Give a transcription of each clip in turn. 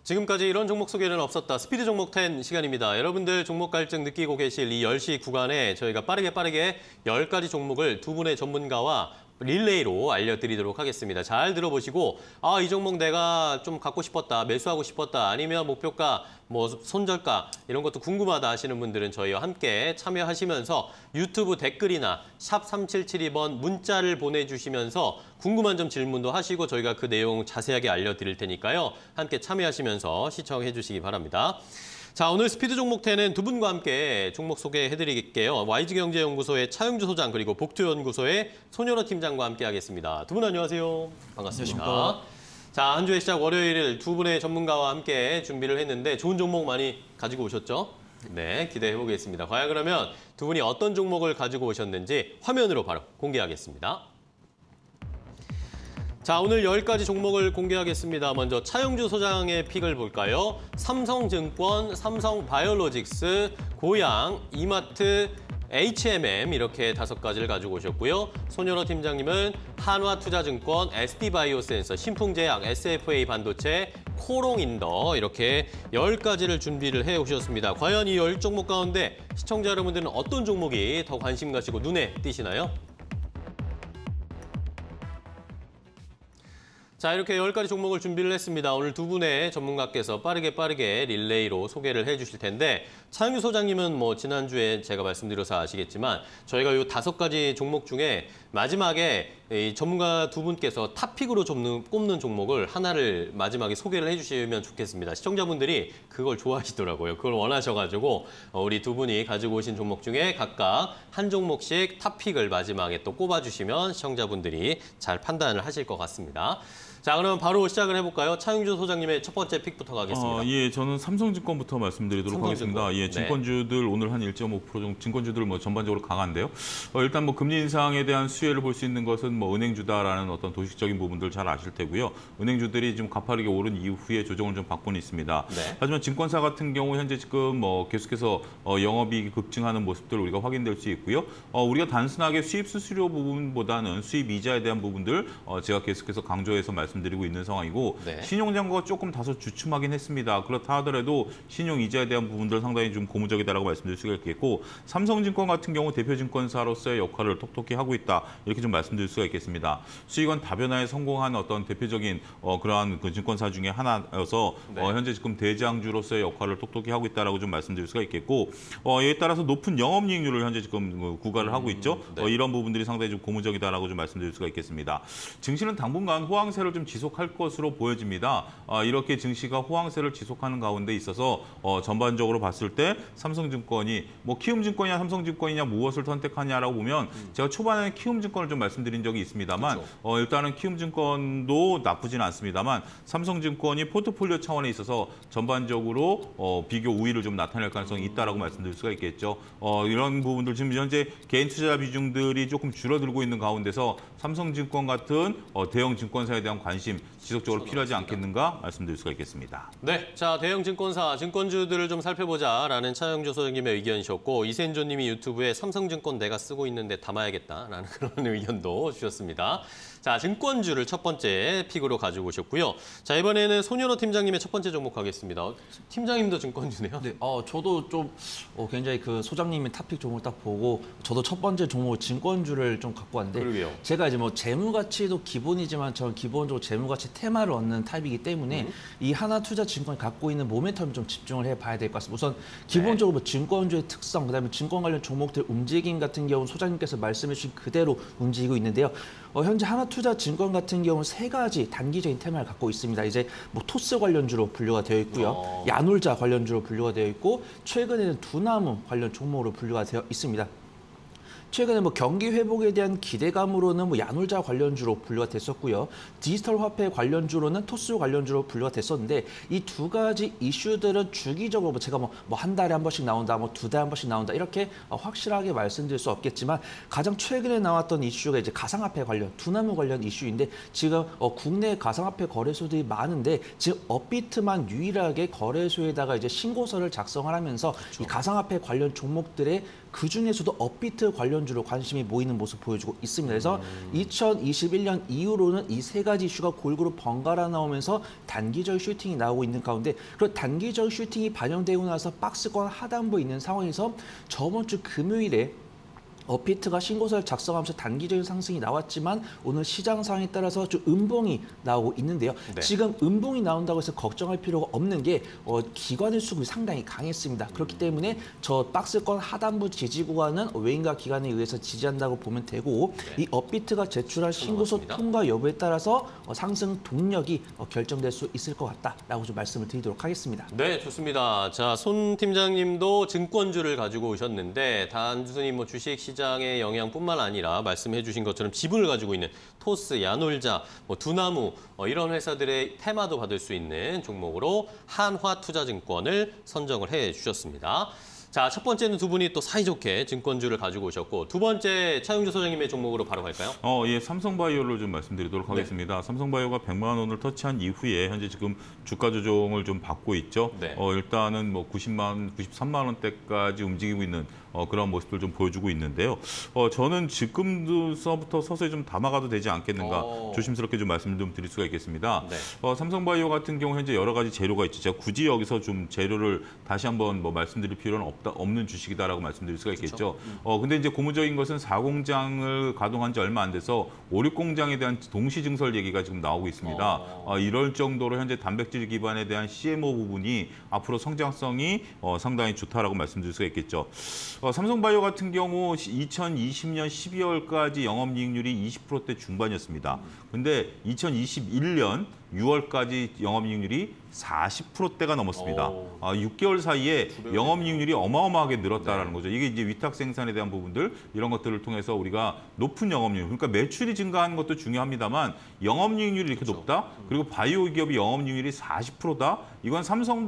지금까지 이런 종목 소개는 없었다. 스피드 종목 10 시간입니다. 여러분들 종목 갈증 느끼고 계실 이 10시 구간에 저희가 빠르게 10가지 종목을 두 분의 전문가와 릴레이로 알려드리도록 하겠습니다. 잘 들어보시고 이 종목 내가 좀 갖고 싶었다, 매수하고 싶었다, 아니면 목표가, 손절가 이런 것도 궁금하다 하시는 분들은 저희와 함께 참여하시면서 유튜브 댓글이나 샵 3772번 문자를 보내주시면서 궁금한 점 질문도 하시고 저희가 그 내용 자세하게 알려드릴 테니까요. 함께 참여하시면서 시청해 주시기 바랍니다. 자, 오늘 스피드 종목 10은 두 분과 함께 종목 소개해드릴게요. YG경제연구소의 차영주 소장 그리고 복투연구소의 손여러 팀장과 함께 하겠습니다. 두 분 안녕하세요. 반갑습니다. 안녕하십니까. 자, 한 주의 시작 월요일을 두 분의 전문가와 함께 준비를 했는데 좋은 종목 많이 가지고 오셨죠? 네, 기대해 보겠습니다. 과연 그러면 두 분이 어떤 종목을 가지고 오셨는지 화면으로 바로 공개하겠습니다. 자, 오늘 10가지 종목을 공개하겠습니다. 먼저 차영주 소장의 픽을 볼까요? 삼성증권, 삼성바이오로직스, 고양, 이마트, HMM 이렇게 5가지를 가지고 오셨고요. 손여러 팀장님은 한화투자증권, SD바이오센서, 신풍제약, SFA 반도체, 코롱인더 이렇게 10가지를 준비를 해오셨습니다. 과연 이 10종목 가운데 시청자 여러분들은 어떤 종목이 더 관심 가시고 눈에 띄시나요? 자, 이렇게 10가지 종목을 준비를 했습니다. 오늘 두 분의 전문가께서 빠르게 릴레이로 소개를 해주실 텐데 차영주 소장님은 지난주에 제가 말씀드려서 아시겠지만 저희가 이 5가지 종목 중에 마지막에 이 전문가 두 분께서 탑픽으로 꼽는 종목을 하나를 마지막에 소개를 해주시면 좋겠습니다. 시청자분들이 그걸 좋아하시더라고요. 그걸 원하셔가지고 우리 두 분이 가지고 오신 종목 중에 각각 한 종목씩 탑픽을 마지막에 또 꼽아주시면 시청자분들이 잘 판단을 하실 것 같습니다. 자, 그럼 바로 시작을 해볼까요? 차영주 소장님의 첫 번째 픽부터 가겠습니다. 예, 저는 삼성증권부터 말씀드리도록 하겠습니다. 예, 증권주들 오늘 한 1.5% 정도, 증권주들 전반적으로 강한데요. 일단 금리 인상에 대한 수혜를 볼 수 있는 것은 은행주다라는 어떤 도식적인 부분들 잘 아실 테고요. 은행주들이 좀 가파르게 오른 이후에 조정을 좀 받고는 있습니다. 네. 하지만 증권사 같은 경우 현재 지금 계속해서 영업이익이 급증하는 모습들을 우리가 확인될 수 있고요. 우리가 단순하게 수입 수수료 부분보다는 수입 이자에 대한 부분들 제가 계속해서 강조해서 말씀드리고 있는 상황이고 네. 신용잔고가 조금 다소 주춤하긴 했습니다. 그렇다 하더라도 신용 이자에 대한 부분들 상당히 좀 고무적이다라고 말씀드릴 수가 있겠고 삼성증권 같은 경우 대표 증권사로서의 역할을 톡톡히 하고 있다 이렇게 좀 말씀드릴 수가 있겠습니다. 수익원 다변화에 성공한 어떤 대표적인 그러한 그 증권사 중에 하나여서 네. 현재 지금 대장주로서의 역할을 톡톡히 하고 있다라고 좀 말씀드릴 수가 있겠고 이에 따라서 높은 영업이익률을 현재 지금 구가를 하고 있죠. 네. 이런 부분들이 상당히 좀 고무적이다라고 좀 말씀드릴 수가 있겠습니다. 증시는 당분간 호황세를 좀 지속할 것으로 보여집니다. 이렇게 증시가 호황세를 지속하는 가운데 있어서 전반적으로 봤을 때 삼성증권이 키움증권이냐 삼성증권이냐 무엇을 선택하냐라고 보면 제가 초반에 키움증권을 좀 말씀드린 적이 있습니다만 그렇죠. 일단은 키움증권도 나쁘진 않습니다만 삼성증권이 포트폴리오 차원에 있어서 전반적으로 비교 우위를 좀 나타낼 가능성이 있다라고 말씀드릴 수가 있겠죠. 이런 부분들 지금 현재 개인 투자 비중들이 조금 줄어들고 있는 가운데서 삼성증권 같은 대형 증권사에 대한 관심 지속적으로 필요하지 않겠는가 말씀드릴 수가 있겠습니다. 네, 자 대형 증권사, 증권주들을 좀 살펴보자라는 차영주 소장님의 의견이셨고 이센조님이 유튜브에 삼성증권 내가 쓰고 있는데 담아야겠다라는 그런 의견도 주셨습니다. 자, 증권주를 첫 번째 픽으로 가지고 오셨고요. 자, 이번에는 손여러 팀장님의 첫 번째 종목 가겠습니다. 팀장님도 증권주네요. 네, 저도 좀 굉장히 그 소장님의 탑픽 종목을 딱 보고 저도 첫 번째 종목 증권주를 좀 갖고 왔는데 그러게요. 제가 이제 재무가치도 기본이지만 저는 기본적으로 재무가치 테마를 얻는 타입이기 때문에 이 하나투자증권이 갖고 있는 모멘텀을 좀 집중을 해봐야 될 것 같습니다. 우선 기본적으로 증권주의 특성, 그다음에 증권 관련 종목들 움직임 같은 경우 소장님께서 말씀해 주신 그대로 움직이고 있는데요. 현재 하나투자증권 같은 경우는 3가지 단기적인 테마를 갖고 있습니다. 이제 토스 관련주로 분류가 되어 있고요. 야놀자 관련주로 분류가 되어 있고 최근에는 두나무 관련 종목으로 분류가 되어 있습니다. 최근에 경기 회복에 대한 기대감으로는 야놀자 관련주로 분류가 됐었고요. 디지털 화폐 관련주로는 토스 관련주로 분류가 됐었는데 이 2가지 이슈들은 주기적으로 제가 한 달에 한 번씩 나온다, 2달에 한 번씩 나온다 이렇게 확실하게 말씀드릴 수 없겠지만 가장 최근에 나왔던 이슈가 이제 가상화폐 관련, 두나무 관련 이슈인데 지금 국내 가상화폐 거래소들이 많은데 지금 업비트만 유일하게 거래소에다가 이제 신고서를 작성을 하면서 그렇죠. 이 가상화폐 관련 종목들의 그중에서도 업비트 관련주로 관심이 모이는 모습 보여주고 있습니다. 그래서 2021년 이후로는 이 세 가지 이슈가 골고루 번갈아 나오면서 단기적 슈팅이 나오고 있는 가운데 그 단기적 슈팅이 반영되고 나서 박스권 하단부에 있는 상황에서 저번 주 금요일에 업비트가 신고서를 작성하면서 단기적인 상승이 나왔지만 오늘 시장 상황에 따라서 좀 음봉이 나오고 있는데요. 네. 지금 음봉이 나온다고 해서 걱정할 필요가 없는 게 기관의 수급이 상당히 강했습니다. 그렇기 때문에 저 박스권 하단부 지지 구간은 외인과 기관에 의해서 지지한다고 보면 되고 네. 이 업비트가 제출한 신고서 넘어갔습니다. 통과 여부에 따라서 상승 동력이 결정될 수 있을 것 같다라고 좀 말씀을 드리도록 하겠습니다. 네, 좋습니다. 자, 손 팀장님도 증권주를 가지고 오셨는데 단순히 뭐 주식 시장의 영향뿐만 아니라 말씀해 주신 것처럼 지분을 가지고 있는 토스, 야놀자, 뭐 두나무 이런 회사들의 테마도 받을 수 있는 종목으로 한화투자증권을 선정을 해 주셨습니다. 자, 첫 번째는 두 분이 또 사이좋게 증권주를 가지고 오셨고 두 번째 차용주 소장님의 종목으로 바로 갈까요? 예, 삼성바이오를 좀 말씀드리도록 하겠습니다. 삼성바이오가 100만 원을 터치한 이후에 현재 지금 주가 조정을 좀 받고 있죠. 네. 일단은 뭐 93만 원대까지 움직이고 있는 그런 모습들 좀 보여주고 있는데요. 저는 지금부터 서서히 좀 담아가도 되지 않겠는가 조심스럽게 좀 말씀을 좀 드릴 수가 있겠습니다. 네. 삼성바이오 같은 경우 현재 여러 가지 재료가 있죠. 제가 굳이 여기서 좀 재료를 다시 한번 뭐 말씀드릴 필요는 없는 주식이다라고 말씀드릴 수가 있겠죠. 근데 이제 고무적인 것은 4공장을 가동한 지 얼마 안 돼서 5, 6공장에 대한 동시 증설 얘기가 지금 나오고 있습니다. 이럴 정도로 현재 단백질 기반에 대한 CMO 부분이 앞으로 성장성이 상당히 좋다라고 말씀드릴 수가 있겠죠. 삼성바이오 같은 경우 2020년 12월까지 영업이익률이 20%대 중반이었습니다. 근데 2021년 6월까지 영업이익률이 40%대가 넘었습니다. 6개월 사이에 영업이익률이 어마어마하게 늘었다라는 거죠. 이게 이제 위탁 생산에 대한 부분들 이런 것들을 통해서 우리가 높은 영업이익률, 그러니까 매출이 증가하는 것도 중요합니다만 영업이익률이 이렇게 높다. 그리고 바이오 기업이 영업이익률이 40%다. 이건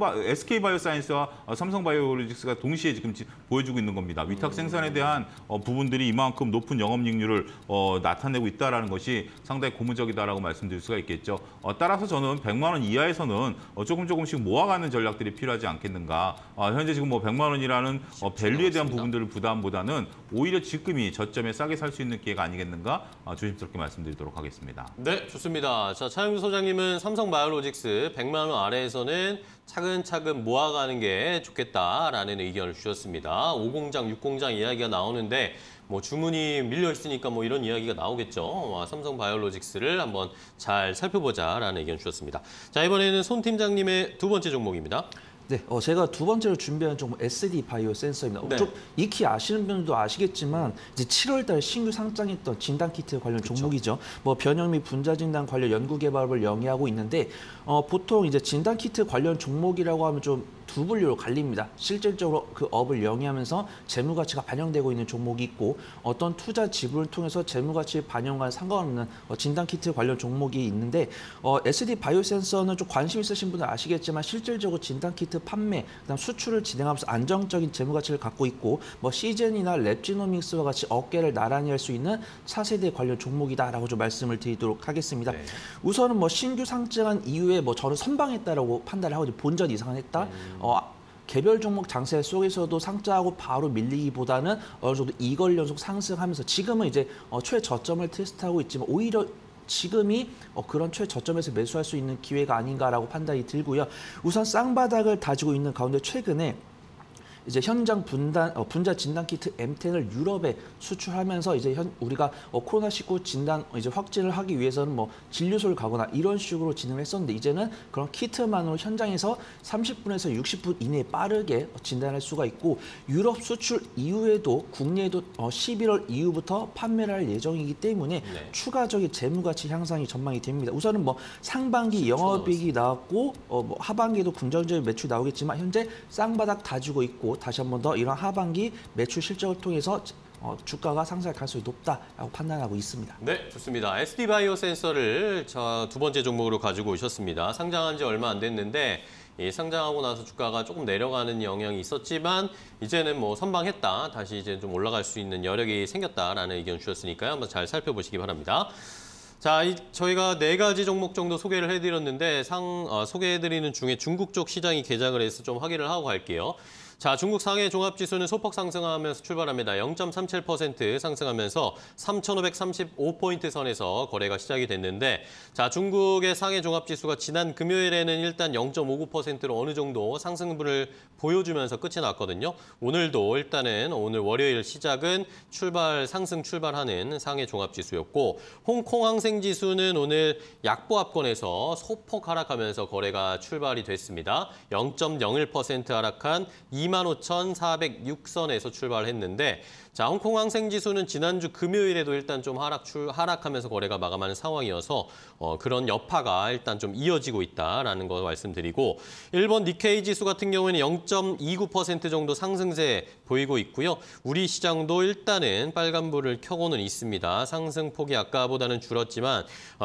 SK바이오사이언스와 삼성바이오로직스가 동시에 지금 보여주고 있는 겁니다. 위탁 생산에 대한 부분들이 이만큼 높은 영업이익률을 나타내고 있다라는 것이 상당히 고무적이다라고 말씀드릴 수가 있겠죠. 따라서 저는 100만 원 이하에서는 조금씩 모아가는 전략들이 필요하지 않겠는가. 현재 지금 뭐 100만 원이라는 밸류에 대한 부분들을 부담보다는 오히려 지금이 저점에 싸게 살 수 있는 기회가 아니겠는가 조심스럽게 말씀드리도록 하겠습니다. 네, 좋습니다. 자, 차용주 소장님은 삼성바이오로직스 100만 원 아래에서는 차근차근 모아가는 게 좋겠다라는 의견을 주셨습니다. 5공장, 6공장 이야기가 나오는데 뭐 주문이 밀려 있으니까 뭐 이런 이야기가 나오겠죠. 삼성바이오로직스를 한번 잘 살펴보자라는 의견 주셨습니다. 자, 이번에는 손 팀장님의 두 번째 종목입니다. 네, 제가 두 번째로 준비한 종목 SD 바이오 센서입니다. 네. 좀 익히 아시는 분들도 아시겠지만 이제 7월달에 신규 상장했던 진단키트 관련 종목이죠. 뭐 변형 및 분자 진단 관련 연구 개발을 영위하고 있는데 보통 이제 진단키트 관련 종목이라고 하면 좀 두 분류로 갈립니다. 실질적으로 그 업을 영위하면서 재무 가치가 반영되고 있는 종목이 있고 어떤 투자 지분을 통해서 재무 가치 반영과 상관없는 진단 키트 관련 종목이 있는데 SD 바이오 센서는 좀 관심 있으신 분들 아시겠지만 실질적으로 진단 키트 판매, 그다음 수출을 진행하면서 안정적인 재무 가치를 갖고 있고 뭐 시젠이나 랩지노믹스와 같이 어깨를 나란히 할 수 있는 차세대 관련 종목이다라고 좀 말씀을 드리도록 하겠습니다. 네. 우선은 뭐 신규 상장한 이후에 뭐 저는 선방했다라고 판단을 하고 본전 이상은 했다. 개별 종목 장세 속에서도 상장하고 바로 밀리기보다는 어느 정도 2개월 연속 상승하면서 지금은 이제 최저점을 테스트하고 있지만 오히려 지금이 그런 최저점에서 매수할 수 있는 기회가 아닌가라고 판단이 들고요. 우선 쌍바닥을 다지고 있는 가운데 최근에 이제 현장 분자 진단 키트 M10을 유럽에 수출하면서 이제 우리가 코로나19 진단 이제 확진을 하기 위해서는 뭐 진료소를 가거나 이런 식으로 진행을 했었는데 이제는 그런 키트만으로 현장에서 30분에서 60분 이내에 빠르게 진단할 수가 있고 유럽 수출 이후에도 국내에도 11월 이후부터 판매를 할 예정이기 때문에 네. 추가적인 재무 가치 향상이 전망이 됩니다. 우선은 뭐 상반기 영업이익이 나왔고 뭐 하반기에도 긍정적인 매출이 나오겠지만 현재 쌍바닥 다지고 있고 다시 한 번 더 이런 하반기 매출 실적을 통해서 주가가 상승할 가능성이 높다라고 판단하고 있습니다. 네, 좋습니다. SD 바이오 센서를 두 번째 종목으로 가지고 오셨습니다. 상장한 지 얼마 안 됐는데 상장하고 나서 주가가 조금 내려가는 영향이 있었지만 이제는 뭐 선방했다. 다시 이제 좀 올라갈 수 있는 여력이 생겼다라는 의견 주셨으니까요. 한번 잘 살펴보시기 바랍니다. 자, 저희가 4가지 종목 정도 소개를 해드렸는데 소개해드리는 중에 중국 쪽 시장이 개장을 해서 좀 확인을 하고 갈게요. 자, 중국 상해 종합지수는 소폭 상승하면서 출발합니다. 0.37% 상승하면서 3,535포인트 선에서 거래가 시작이 됐는데, 자, 중국의 상해 종합지수가 지난 금요일에는 일단 0.59%로 어느 정도 상승분을 보여주면서 끝이 났거든요. 오늘도 일단은 오늘 월요일 시작은 상승 출발하는 상해 종합지수였고, 홍콩 항생지수는 오늘 약보합권에서 소폭 하락하면서 거래가 출발이 됐습니다. 0.01% 하락한 25,406선에서 출발했는데, 자, 홍콩 항생지수는 지난주 금요일에도 일단 좀 하락하면서 거래가 마감하는 상황이어서 그런 여파가 일단 좀 이어지고 있다라는 거 말씀드리고, 일본 니케이 지수 같은 경우에는 0.29% 정도 상승세 보이고 있고요. 우리 시장도 일단은 빨간불을 켜고는 있습니다. 상승폭이 아까보다는 줄었지만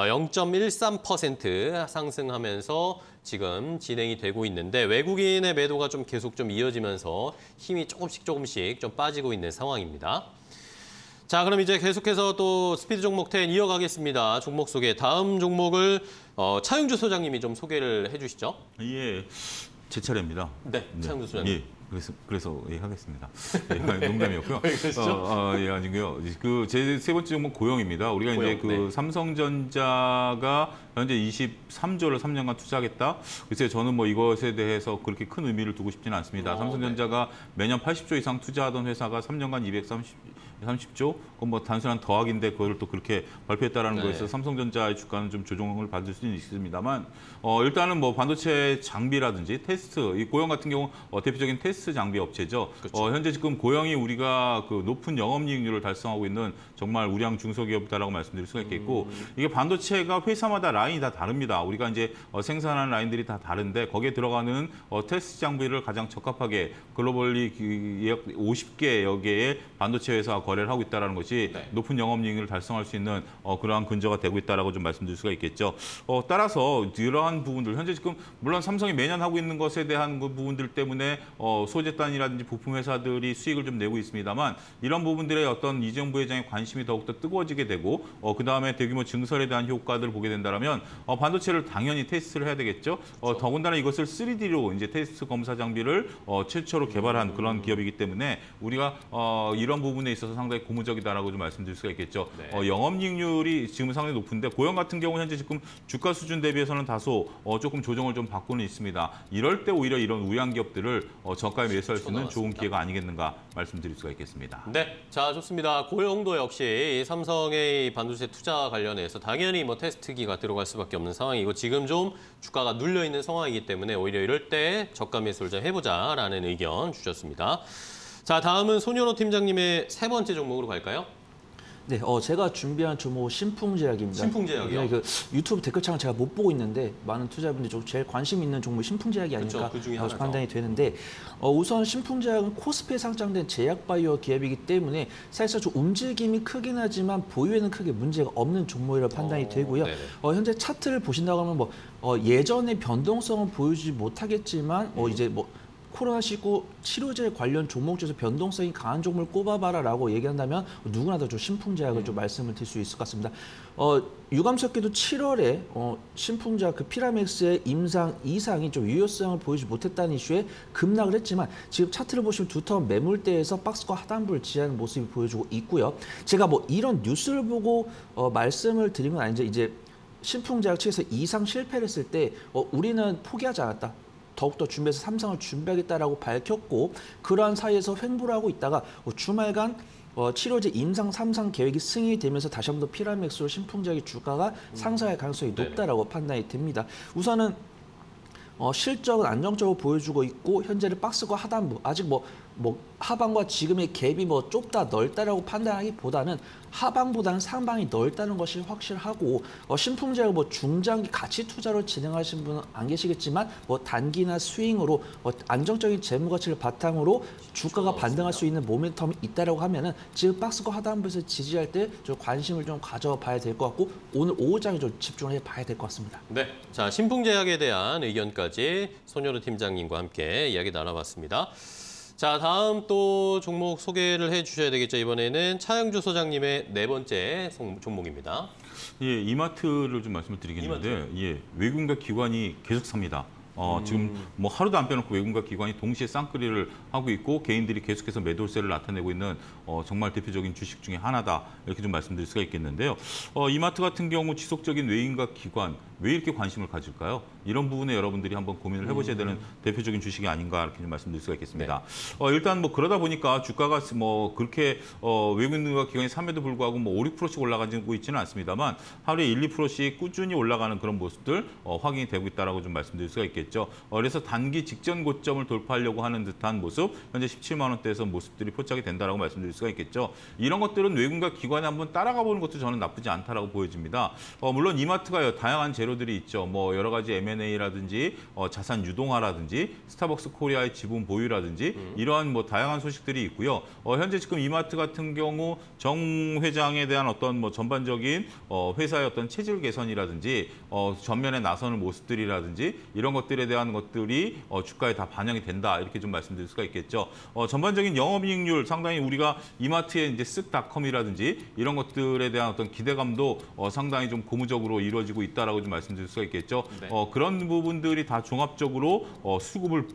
0.13% 상승하면서 지금 진행이 되고 있는데, 외국인의 매도가 좀 계속 좀 이어지면서 힘이 조금씩 좀 빠지고 있는 상황입니다. 자, 그럼 이제 계속해서 또 스피드 종목 10 이어가겠습니다. 종목 소개. 다음 종목을 차용주 소장님이 좀 소개를 해주시죠. 예, 제 차례입니다. 네, 차용주 소장님. 예. 그래서 예, 하겠습니다. 예, 농담이었고요. 예, 아니고요. 그 제 세 번째 종목 고영입니다. 우리가 고영, 이제 그 네. 삼성전자가 현재 23조를 3년간 투자하겠다. 글쎄요, 저는 뭐 이것에 대해서 그렇게 큰 의미를 두고 싶지는 않습니다. 삼성전자가 매년 80조 이상 투자하던 회사가 3년간 230조? 그건 뭐 단순한 더하기인데 그걸 또 그렇게 발표했다라는 네. 거에서 삼성전자의 주가는 좀 조정을 받을 수는 있습니다만, 일단은 뭐 반도체 장비라든지 테스트, 이 고영 같은 경우 대표적인 테스트 장비 업체죠. 그렇죠. 현재 지금 고영이 우리가 그 높은 영업이익률을 달성하고 있는 정말 우량 중소기업이다라고 말씀드릴 수가 있겠고, 이게 반도체가 회사마다 라인이 다 다릅니다. 우리가 이제 생산하는 라인들이 다 다른데 거기에 들어가는 테스트 장비를 가장 적합하게 글로벌리 약 50개여 개의 반도체 회사와 거래를 하고 있다는 것이 네. 높은 영업이익을 달성할 수 있는 그러한 근저가 되고 있다라고 좀 말씀드릴 수가 있겠죠. 따라서 이러한 부분들, 현재 지금 물론 삼성이 매년 하고 있는 것에 대한 그 부분들 때문에 소재단이라든지 부품 회사들이 수익을 좀 내고 있습니다만, 이런 부분들의 어떤 이재용 부회장의 관심이 더욱더 뜨거워지게 되고 그다음에 대규모 증설에 대한 효과들을 보게 된다면 반도체를 당연히 테스트를 해야 되겠죠. 그렇죠. 더군다나 이것을 3D로 이제 테스트 검사 장비를 최초로 개발한 그런 기업이기 때문에 우리가 이런 부분에 있어서 상당히 고무적이다라고 좀 말씀드릴 수가 있겠죠. 네. 영업이익률이 지금 상당히 높은데 고영 같은 경우 현재 지금 주가 수준 대비해서는 다소 조금 조정을 좀 받고는 있습니다. 이럴 때 오히려 이런 우량 기업들을 저가에 매수할 수 있는 좋은 기회가 아니겠는가 말씀드릴 수가 있겠습니다. 네, 자, 좋습니다. 고영도 역시 삼성의 반도체 투자 관련해서 당연히 뭐 테스트기가 들어갈 수밖에 없는 상황이고, 지금 좀 주가가 눌려 있는 상황이기 때문에 오히려 이럴 때 저가 매수를 좀 해보자라는 의견 주셨습니다. 자, 다음은 손현호 팀장님의 세 번째 종목으로 갈까요? 네, 제가 준비한 종목 신풍제약입니다. 신풍제약이요? 네, 그 유튜브 댓글창을 제가 못 보고 있는데 많은 투자자분들이 좀 제일 관심 있는 종목이 신풍제약이 아닐까 그렇죠, 그 중에 하나죠. 판단이 되는데, 우선 신풍제약은 코스피에 상장된 제약바이오 기업이기 때문에 사실상 좀 움직임이 크긴 하지만 보유에는 크게 문제가 없는 종목이라고 판단이 되고요. 네네. 현재 차트를 보신다고 하면 예전의 변동성은 보여주지 못하겠지만 이제 코로나19 치료제 관련 종목 중에서 변동성이 강한 종목을 꼽아봐라라고 얘기한다면 누구나 다 좀 신풍제약을 좀 말씀을 드릴 수 있을 것 같습니다. 유감스럽게도 7월에 신풍제약 그 피라맥스의 임상 2상이 좀 유효성을 보이지 못했다는 이슈에 급락을 했지만, 지금 차트를 보시면 두터운 매물대에서 박스권 하단부를 지지하는 모습이 보여주고 있고요. 제가 이런 뉴스를 보고 말씀을 드린 건 아닌데, 이제 신풍제약 측에서 2상 실패를 했을 때 우리는 포기하지 않았다. 더욱더 준비해서 3상을 준비하겠다라고 밝혔고, 그러한 사이에서 횡보를 하고 있다가 주말간 치료제 임상 3상 계획이 승인이 되면서 다시 한 번 더 피라맥스로 신풍제약의 주가가 상승할 가능성이 높다라고 판단이 됩니다. 우선은 실적은 안정적으로 보여주고 있고, 현재는 박스권 하단부, 아직 하방과 지금의 갭이 좁다 넓다라고 판단하기보다는 하방보다는 상방이 넓다는 것이 확실하고, 신풍제약 중장기 가치 투자로 진행하신 분은 안 계시겠지만 단기나 스윙으로 안정적인 재무 가치를 바탕으로 주가가 반등할 수 있는 모멘텀이 있다라고 하면은 지금 박스권 하단부에서 지지할 때 좀 관심을 좀 가져봐야 될 것 같고, 오늘 오후장에 좀 집중을 해봐야 될 것 같습니다. 네, 자, 신풍제약에 대한 의견까지 손현우 팀장님과 함께 이야기 나눠봤습니다. 자, 다음 또 종목 소개를 해주셔야 되겠죠. 이번에는 차영주 소장님의 네 번째 종목입니다. 예, 이마트를 좀 말씀을 드리겠는데, 예, 외국인과 기관이 계속 삽니다. 지금 뭐 하루도 안 빼놓고 외국인과 기관이 동시에 쌍끌이를 하고 있고 개인들이 계속해서 매도세를 나타내고 있는 정말 대표적인 주식 중에 하나다 이렇게 좀 말씀드릴 수가 있겠는데요. 이마트 같은 경우 지속적인 외인과 기관 왜 이렇게 관심을 가질까요? 이런 부분에 여러분들이 한번 고민을 해보셔야 되는 대표적인 주식이 아닌가 이렇게 좀 말씀드릴 수가 있겠습니다. 일단 뭐 그러다 보니까 주가가 뭐 그렇게 외국인과 기관이 삼에도 불구하고 뭐 5, 6%씩 올라가고 있지는 않습니다만 하루에 1, 2%씩 꾸준히 올라가는 그런 모습들 확인이 되고 있다라고 좀 말씀드릴 수가 있겠죠. 그래서 단기 직전 고점을 돌파하려고 하는 듯한 모습, 현재 17만 원대에서 모습들이 포착이 된다라고 말씀드릴 수가 있겠죠. 이런 것들은 외국인과 기관이 한번 따라가 보는 것도 저는 나쁘지 않다라고 보여집니다. 물론 이마트가 다양한 재료들이 있죠. 뭐 여러 가지 M&A라든지 자산 유동화라든지 스타벅스 코리아의 지분 보유라든지 이러한 뭐 다양한 소식들이 있고요. 현재 지금 이마트 같은 경우 정 회장에 대한 어떤 뭐 전반적인 회사의 어떤 체질 개선이라든지 전면에 나서는 모습들이라든지 이런 것들에 대한 것들이 주가에 다 반영이 된다 이렇게 좀 말씀드릴 수가 있겠죠. 전반적인 영업이익률 상당히 우리가 이마트의 이제 쓱닷컴이라든지 이런 것들에 대한 어떤 기대감도 상당히 좀 고무적으로 이루어지고 있다라고 좀 말씀드릴 수가 있겠죠. 네. 그런 부분들이 다 종합적으로 수급을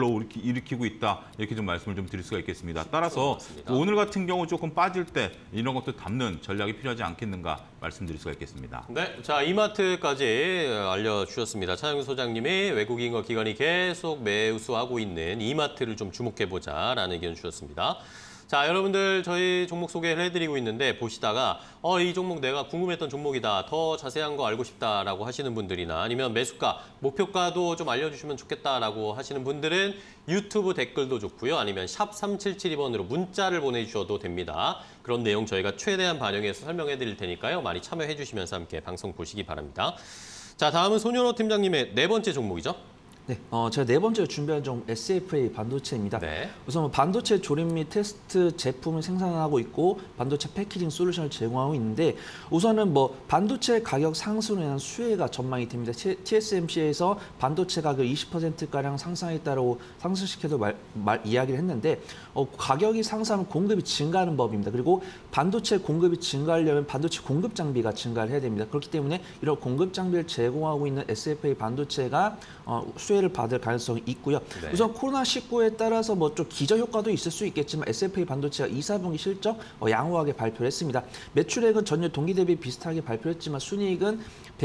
불러일으키고 있다 이렇게 좀 말씀을 좀 드릴 수가 있겠습니다. 따라서 맞습니다. 오늘 같은 경우 조금 빠질 때 이런 것도 담는 전략이 필요하지 않겠는가 말씀드릴 수가 있겠습니다. 네, 자 이마트까지 알려주셨습니다. 차영규 소장님이 외국인과 기관이 계속 매수하고 있는 이마트를 좀 주목해보자라는 의견 주셨습니다. 자, 여러분들 저희 종목 소개를 해드리고 있는데 보시다가 이 종목 내가 궁금했던 종목이다. 더 자세한 거 알고 싶다라고 하시는 분들이나 아니면 매수가, 목표가도 좀 알려주시면 좋겠다라고 하시는 분들은 유튜브 댓글도 좋고요. 아니면 샵 3772번으로 문자를 보내주셔도 됩니다. 그런 내용 저희가 최대한 반영해서 설명해드릴 테니까요. 많이 참여해주시면서 함께 방송 보시기 바랍니다. 자, 다음은 손현호 팀장님의 네 번째 종목이죠. 네, 제가 네 번째로 준비한 종목 SFA 반도체입니다. 네. 우선 반도체 조립 및 테스트 제품을 생산하고 있고 반도체 패키징 솔루션을 제공하고 있는데 우선은 뭐 반도체 가격 상승으로 인한 수혜가 전망이 됩니다. TSMC에서 반도체 가격 20%가량 상승했다고 상승시켜도 이야기를 했는데 가격이 상승하면 공급이 증가하는 법입니다. 그리고 반도체 공급이 증가하려면 반도체 공급 장비가 증가를 해야 됩니다. 그렇기 때문에 이런 공급 장비를 제공하고 있는 SFA 반도체가 수혜를 받을 가능성이 있고요. 네. 우선 코로나19에 따라서 뭐 좀 기저 효과도 있을 수 있겠지만 SFA 반도체가 2, 4분기 실적 양호하게 발표를 했습니다. 매출액은 전년 동기 대비 비슷하게 발표했지만 순이익은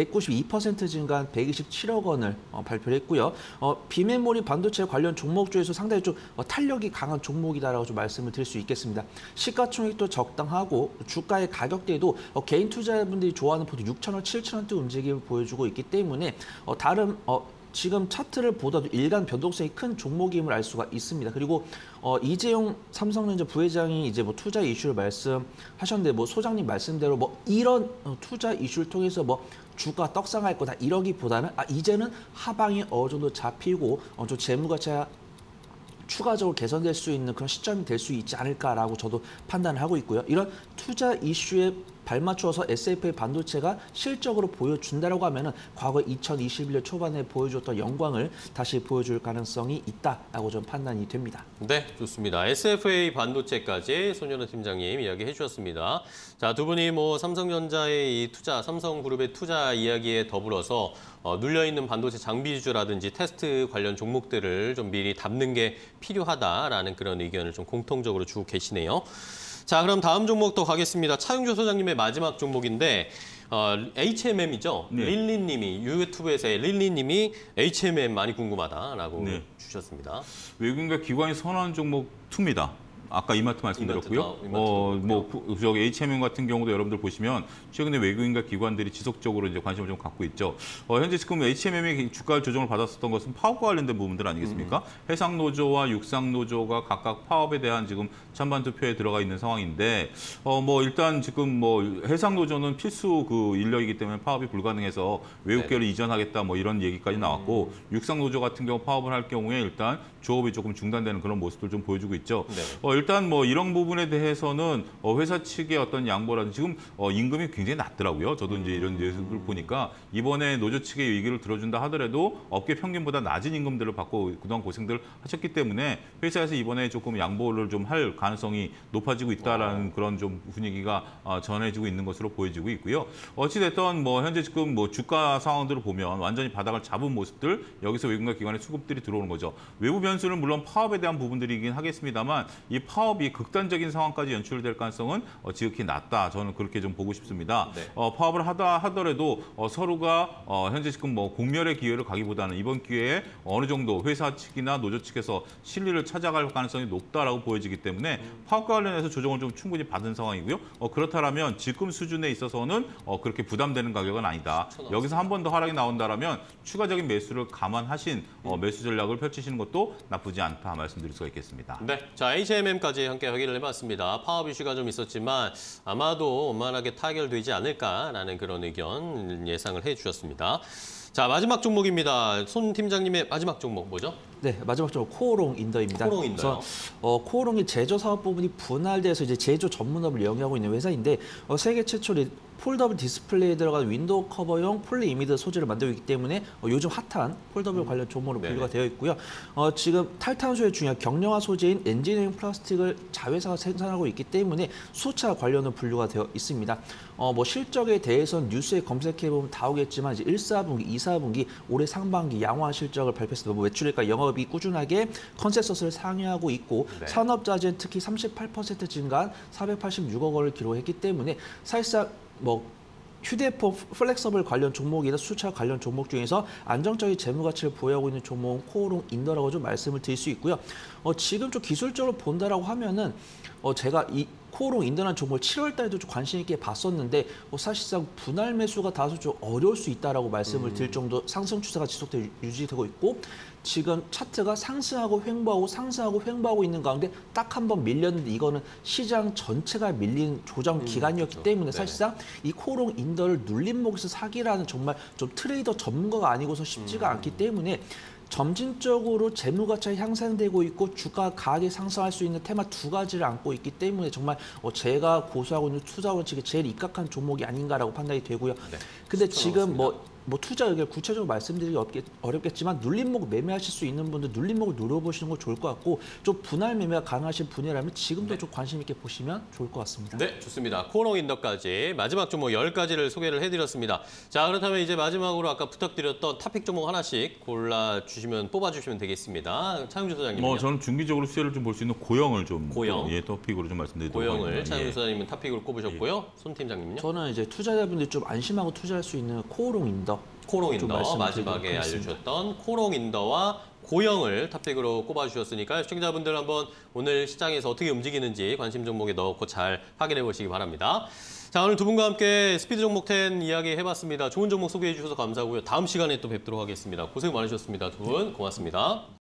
192% 증가한 127억 원을 발표를 했고요. 비메모리 반도체 관련 종목 중에서 상당히 좀 탄력이 강한 종목이다라고 좀 말씀을 드릴 수 있겠습니다. 시가총액도 적당하고 주가의 가격대도 개인 투자자분들이 좋아하는 보통 6,000원, 7,000원대 움직임을 보여주고 있기 때문에 다른 지금 차트를 보다도 일간 변동성이 큰 종목임을 알 수가 있습니다. 그리고 이재용 삼성전자 부회장이 이제 뭐 투자 이슈를 말씀하셨는데 뭐 소장님 말씀대로 뭐 이런 투자 이슈를 통해서 뭐 주가 떡상할 거다 이러기보다는 이제는 하방이 어느 정도 잡히고 좀 재무가치가 추가적으로 개선될 수 있는 그런 시점이 될 수 있지 않을까라고 저도 판단을 하고 있고요. 이런 투자 이슈에 발맞춰서 SFA 반도체가 실적으로 보여준다라고 하면은 과거 2021년 초반에 보여줬던 영광을 다시 보여줄 가능성이 있다라고 좀 판단이 됩니다. 네, 좋습니다. SFA 반도체까지 손현호 팀장님 이야기해 주셨습니다. 자, 두 분이 뭐 삼성전자의 이 투자, 삼성그룹의 투자 이야기에 더불어서 눌려있는 반도체 장비주라든지 테스트 관련 종목들을 좀 미리 담는 게 필요하다라는 그런 의견을 좀 공통적으로 주고 계시네요. 자, 그럼 다음 종목도 가겠습니다. 차용조 소장님의 마지막 종목인데 HMM이죠. 네. 릴리님이 유튜브에서의 릴리님이 HMM 많이 궁금하다라고 네. 주셨습니다. 외국인과 기관이 선호하는 종목 2입니다. 아까 이마트 말씀드렸고요. 이마트. 저기 HMM 같은 경우도 여러분들 보시면 최근에 외국인과 기관들이 지속적으로 이제 관심을 좀 갖고 있죠. 현재 지금 HMM의 주가 조정을 받았었던 것은 파업과 관련된 부분들 아니겠습니까? 해상노조와 육상노조가 각각 파업에 대한 지금 찬반 투표에 들어가 있는 상황인데, 일단 지금 해상노조는 필수 그 인력이기 때문에 파업이 불가능해서 외국계로 이전하겠다 이런 얘기까지 나왔고, 육상노조 같은 경우 파업을 할 경우에 일단 조업이 조금 중단되는 그런 모습들 좀 보여주고 있죠. 네. 일단 뭐 이런 부분에 대해서는 회사 측의 어떤 양보라든지 지금 임금이 굉장히 낮더라고요. 저도 이제 이런 뉴스를 보니까 이번에 노조 측의 얘기를 들어준다 하더라도 업계 평균보다 낮은 임금들을 받고 그동안 고생들 하셨기 때문에 회사에서 이번에 조금 양보를 좀 할 가능성이 높아지고 있다라는 그런 좀 분위기가 전해지고 있는 것으로 보여지고 있고요. 어찌됐든 뭐 현재 지금 뭐 주가 상황들을 보면 완전히 바닥을 잡은 모습들, 여기서 외국인과 기관의 수급들이 들어오는 거죠. 외부 변수는 물론 파업에 대한 부분들이긴 하겠습니다만 이 파업이 극단적인 상황까지 연출될 가능성은 지극히 낮다. 저는 그렇게 좀 보고 싶습니다. 네. 파업을 하더라도 서로가 현재 지금 뭐 공멸의 기회를 가기보다는 이번 기회에 어느 정도 회사 측이나 노조 측에서 실리를 찾아갈 가능성이 높다라고 보여지기 때문에 파업과 관련해서 조정을 좀 충분히 받은 상황이고요. 그렇다면 지금 수준에 있어서는 그렇게 부담되는 가격은 아니다. 여기서 한 번 더 하락이 나온다라면 추가적인 매수를 감안하신 매수 전략을 펼치시는 것도 나쁘지 않다 말씀드릴 수가 있겠습니다. 네, 자 HMM까지 함께 확인을 해봤습니다. 파업 이슈가 좀 있었지만 아마도 원만하게 타결되지 않을까라는 그런 의견 예상을 해주셨습니다. 자 마지막 종목입니다. 손 팀장님의 마지막 종목 뭐죠? 네, 마지막 적으로 코오롱 인더입니다. 코오롱 인더요. 그래서 코오롱이 제조 사업 부분이 분할돼서 이제 제조 전문업을 영위하고 있는 회사인데 세계 최초로 폴더블 디스플레이에 들어간 윈도우 커버용 폴리 이미드 소재를 만들고 있기 때문에 요즘 핫한 폴더블 관련 종목으로 분류가 되어 있고요. 지금 탈탄소에 중요한 경량화 소재인 엔지니어링 플라스틱을 자회사가 생산하고 있기 때문에 수차 관련으로 분류가 되어 있습니다. 뭐 실적에 대해서는 뉴스에 검색해 보면 다 오겠지만 이제 1사분기, 2사분기 올해 상반기 양호한 실적을 발표했습니다. 뭐 매출액과 영업이 꾸준하게 컨센서스를 상회하고 있고 네. 산업자재는 특히 38% 증가한 486억 원을 기록했기 때문에 사실상 뭐 휴대폰 플렉서블 관련 종목이나 수차 관련 종목 중에서 안정적인 재무 가치를 보유하고 있는 종목은 코오롱 인더라고 좀 말씀을 드릴 수 있고요. 지금 좀 기술적으로 본다라고 하면은 제가 이 코오롱 인더라는 종목을 7월 달에도 좀 관심 있게 봤었는데 사실상 분할 매수가 다소 좀 어려울 수 있다라고 말씀을 드릴 정도 상승 추세가 지속되고 유지되고 있고 지금 차트가 상승하고 횡보하고 있는 가운데 딱 한 번 밀렸는데 이거는 시장 전체가 밀린 조정 기간이었기 그렇죠. 때문에 네. 사실상 이 코오롱 인더를 눌림목에서 사기라는 정말 좀 트레이더 전문가가 아니고서 쉽지가 않기 때문에 점진적으로 재무 가치가 향상되고 있고 주가 가격이 상승할 수 있는 테마 두 가지를 안고 있기 때문에 정말 제가 고수하고 있는 투자원 측에 제일 입각한 종목이 아닌가라고 판단이 되고요. 네. 근데 지금 뭐 투자 의견 구체적으로 말씀드리기 어렵겠지만 눌림목 매매하실 수 있는 분들 눌림목을 노려보시는 거 좋을 것 같고 좀 분할 매매가 가능하신 분이라면 지금도 좀 관심 있게 보시면 좋을 것 같습니다. 네, 좋습니다. 코오롱 인더까지 마지막 종목 10가지를 소개를 해드렸습니다. 자, 그렇다면 이제 마지막으로 아까 부탁드렸던 탑픽 종목 하나씩 뽑아주시면 되겠습니다. 차용주 소장님. 뭐 저는 중기적으로 수혜를 좀 볼 수 있는 고영을 좀 고영. 토픽으로 좀 말씀드리도록 고영을 하겠습니다. 차용주 소장님은 탑픽으로 꼽으셨고요. 손 팀장님은요? 저는 이제 투자자분들이 좀 안심하고 투자할 수 있는 코오롱 인더. 코오롱 좀 인더 말씀을 마지막에 드리도록 하겠습니다. 알려주셨던 코오롱 인더와 고영을 탑픽으로 꼽아주셨으니까 시청자분들 한번 오늘 시장에서 어떻게 움직이는지 관심 종목에 넣고 잘 확인해 보시기 바랍니다. 자, 오늘 두 분과 함께 스피드 종목 10 이야기 해봤습니다. 좋은 종목 소개해 주셔서 감사하고요. 다음 시간에 또 뵙도록 하겠습니다. 고생 많으셨습니다. 두 분 고맙습니다.